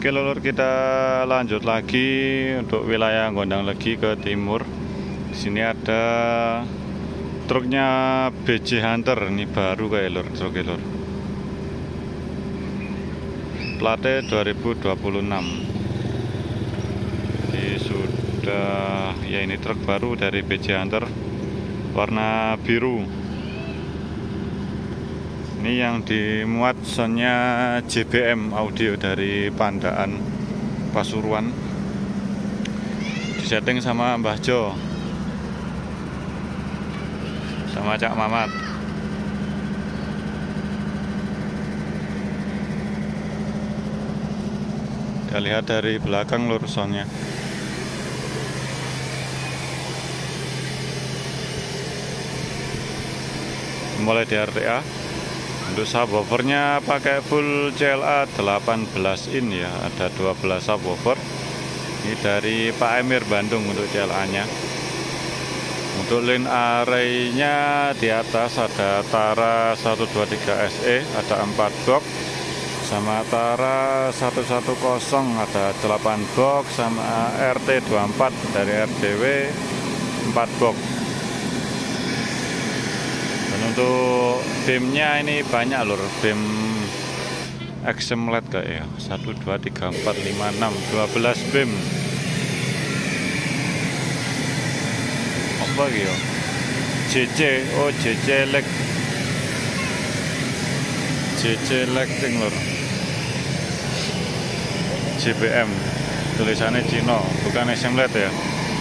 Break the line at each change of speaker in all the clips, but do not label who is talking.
Oke lur, kita lanjut lagi untuk wilayah Gondanglegi ke timur. Di sini ada truknya BJ Hunter, ini baru kayak lur, truknya lur. Platnya 2026. Jadi sudah ya, ini truk baru dari BJ Hunter, warna biru. Ini yang dimuat soundnya JBM audio dari Pandaan Pasuruan, disetting sama Mbah Jo sama Cak Mamat. Kita lihat dari belakang lur soundnya. Mulai di RTA. Untuk subwoofernya pakai full CLA 18 in ya, ada 12 subwoofer. Ini dari Pak Emir Bandung untuk CLA nya. Untuk line array-nya di atas ada Tara 123 SE, ada 4 box, sama Tara 110 ada 8 box, sama RT24 dari RDW 4 box. Untuk beamnya ini banyak lur, beam XM LED kayak ya, 1, 2, 3, 4, 5, 6, 12 beam. Apa gitu? JC, oh JC LED, JC lighting lur, JBM, tulisannya Cino, bukan XM LED ya.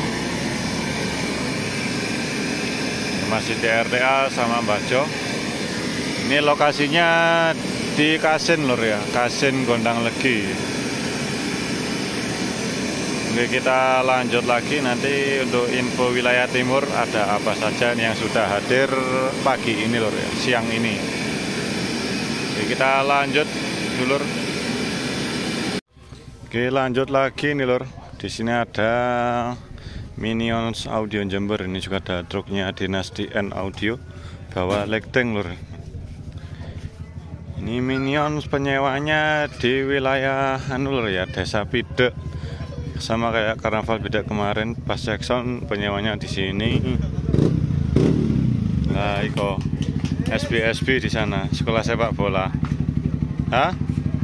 Masih di RTA sama Mbah Jo. Ini lokasinya di Kasin lur ya, Kasin Gondanglegi. Oke, kita lanjut lagi nanti untuk info wilayah timur ada apa saja yang sudah hadir pagi ini lur ya, siang ini. Oke, kita lanjut dulur. Oke, lanjut lagi nih lur. Di sini ada Minions Audio Jember, ini juga ada truknya Dinasti N Audio, bawa lighting lur. Ini Minions penyewanya di wilayah lur ya, Desa Pidek, sama kayak Karnaval Pidek kemarin pas Jackson penyewanya di sini. Nah, iko SB di sana, sekolah sepak bola. Hah?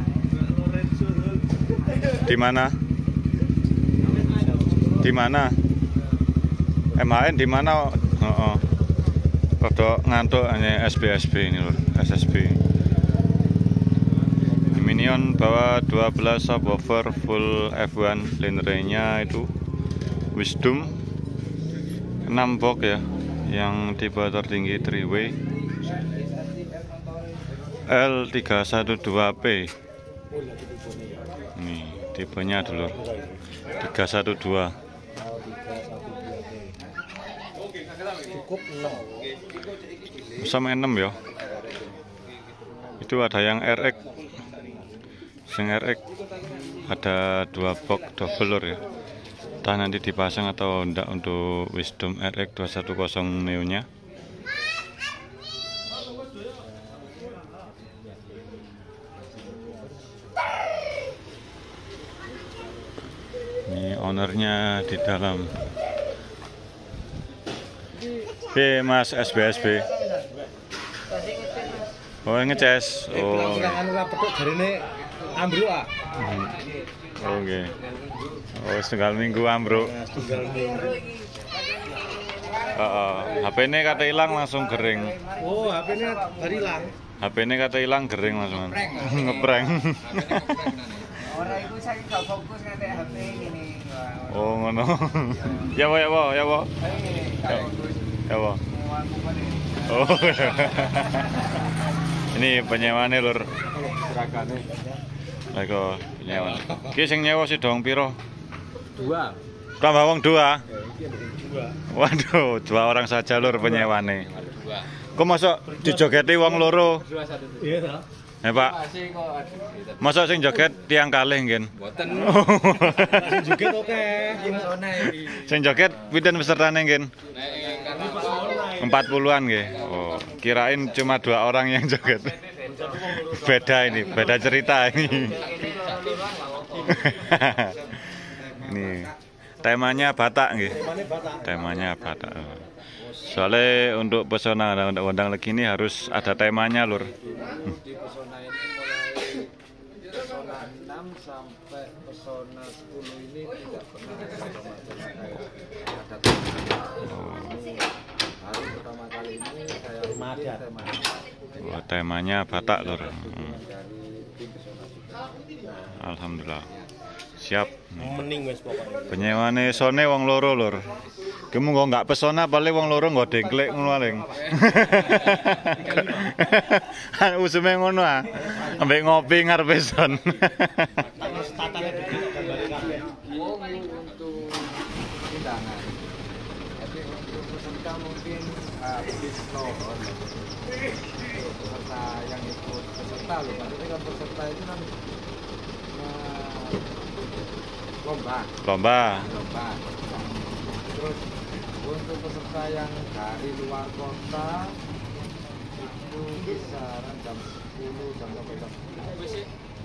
Di mana? Di mana? MAN di mana? Rodok ngantuk hanya SB ini lur, SSB. Minion bawa 12 subwoofer full F1, line array-nya itu Wisdom 6 box ya, yang tipe tertinggi 3-way L312P. Ini tipenya dulu 312. Sama 6 ya. Itu ada yang RX. Yang RX ada 2 box double lur ya. Entah nanti dipasang atau enggak untuk Wisdom RX 210 Neo nya. Ini ownernya di dalam. Oke Mas SBSB. Oh ngeces. Oh. Oke. Oh setengah minggu ambruk. HP ini kata hilang langsung kering.
Oh HP ini baru hilang.
HP ini kata hilang kering langsung. Ngeprank.
Orang itu saya nggak fokus ngerti HP ini.
Oh ngono. Ya wo. Ya wo. Oh. Ini penyewaannya lur. Lego penyewaan. Ki sing nyewa si dong piro? 2. Tambah wong 2. Waduh, 2 orang saja lur penyewaane. Kok masuk dijogeti wong loro? Iya ta. Ya Pak. Masuk sing joget tiang kalih nggih. Mboten. Sing joget oke. Sing joget pinten pesertane nggih? 40-an nggih. Oh, kirain cuma 2 orang yang joget. Beda ini, beda cerita ini. Ini temanya Batak nggih. Temanya Batak. Soalnya untuk pesona undang-undang lagi ini harus ada temanya, Lur.
Di pesona ini mulai pesona 6 sampai pesona 10 ini tidak pernah ada tema baru pertama kali ini saya bikin tema
Oh, temanya Batak, Lur.
dari tim pesona juga.
Alhamdulillah. Siap.
Mending wis pokoknya.
Penyewane sone wong loro, Lur. Kamu kok nggak pesona paling wong loro nggo dengklek ngono paling. Usume ngono ah. Ambek ngopi ngarepe son.
Untuk undangan, tapi untuk peserta mungkin bis lohor. Untuk peserta yang ikut peserta loh, maksudnya kan peserta itu kan lomba. Terus untuk peserta yang dari luar kota itu kisaran jam 10 sampai jam 11.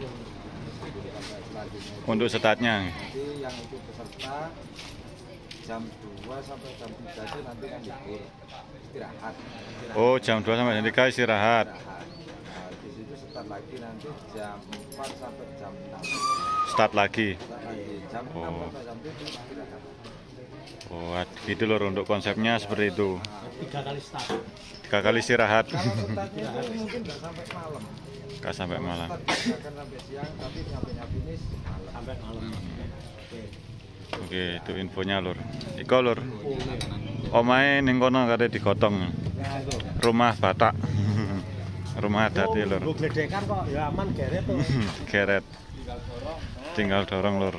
Untuk startnya.
Nanti yang ikut peserta jam 2 sampai jam 3 itu nanti kan libur istirahat.
Oh, jam 2 sampai jam 3 istirahat.
Nah, di situ start lagi nanti jam 4 sampai jam 6.
Start lagi.
Start lagi jam 6
Oh.
sampai jam 7 istirahat.
Oh, gitu Lur, untuk konsepnya seperti itu.
3 kali start.
3 kali istirahat.
Kalau startnya itu mungkin nggak sampai malam.
Nggak sampai malam.
Start nggak akan sampai siang, tapi sampai finish malam.
Sampai malam.
Oke, itu infonya Lur. Iko Lur. Omahe ning kono kate digotong.
Nah, itu.
Rumah Batak. Rumah adat ya, Lur.
Lu gledekan kok ya aman geret tuh.
Geret. Tinggal dorong, Lur.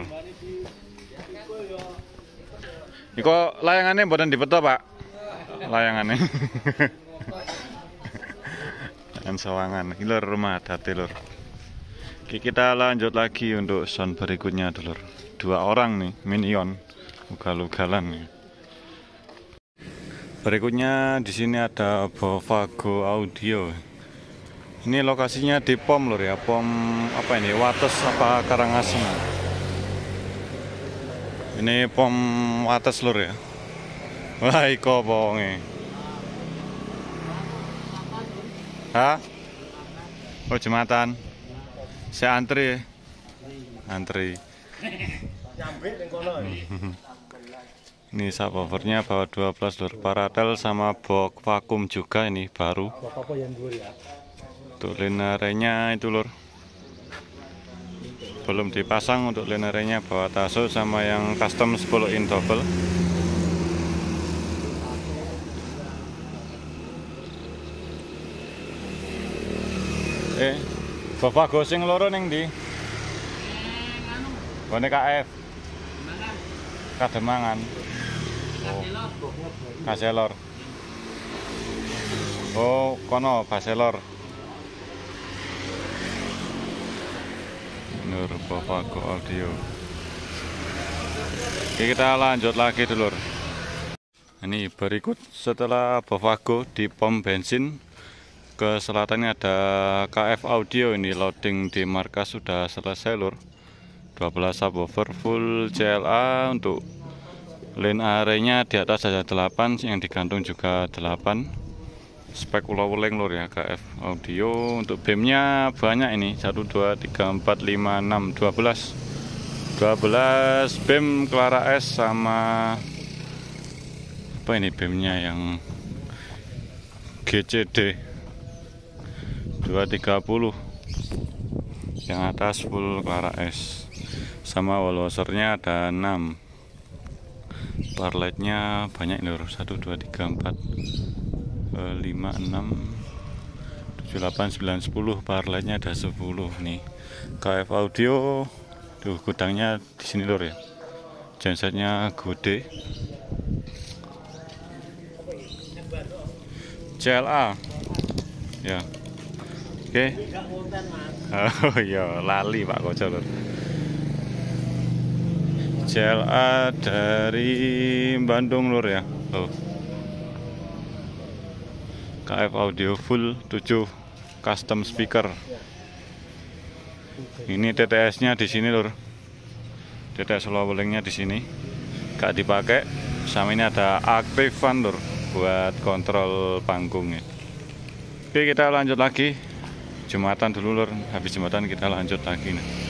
Iko layangannya mboten dipeto, Pak. Layangannya. Dan sawangan. Ini Lur, rumah adat ya, Lur. Oke, kita lanjut lagi untuk sound berikutnya, Lur. 2 orang nih, minion. Ugal-ugalan nih. Berikutnya di sini ada Bovago Audio. Ini lokasinya di POM Lur ya, POM apa ini? Wates apa Karangasem. Ini POM Wates Lur ya. Wah, iko bonge. Hah? Oh, jembatan. Saya antri. Antri.
Nyambit ning kono.
Ini subwoofernya bawa 12 Lur. Paratel sama box vakum juga ini baru.
Apa yang dhuwur ya?
Untuk linerenya itu Lur, belum dipasang. Untuk linerenya bawa Taso sama yang custom 10 in double. Bapak gosing loro ning ndi? Bone KF. Kademangan. Oh. Kaselor. Oh, kono Baselor. Nur Bovago Audio. Oke, kita lanjut lagi dulur. Ini berikut setelah Bovago di pom bensin ke selatan ada KF Audio. Ini loading di markas sudah selesai Lur. 12 subwoofer full CLA. Untuk line array-nya di atas ada 8, yang digantung juga 8. Spek ulang-ulang Lur ya, KF Audio. Untuk BEM-nya banyak ini, 1, 2, 3, 4, 5, 6, 12 BEM Clara S sama apa ini BEM-nya yang GCD 230, yang atas full Clara S, sama wall washer-nya ada 6. Power light-nya banyak Lur, 1, 2, 3, 4, 5, 6, 7, 8, 9, 10. Power light-nya ada 10 nih. KF Audio tuh, gudangnya di sini Lur ya. Gensetnya gede. CLA ya. Oke. Oh iya, lali Pak Koco Lur. CLA dari Bandung Lur ya. Oh. KF Audio full 7 custom speaker. Ini TTS-nya di sini, Lur. TTS lowelingnya di sini. Gak dipakai. Sama ini ada aktifan, Lur, buat kontrol panggungnya. Oke, kita lanjut lagi. Jumatan dulu, Lur. Habis jumatan kita lanjut lagi nih.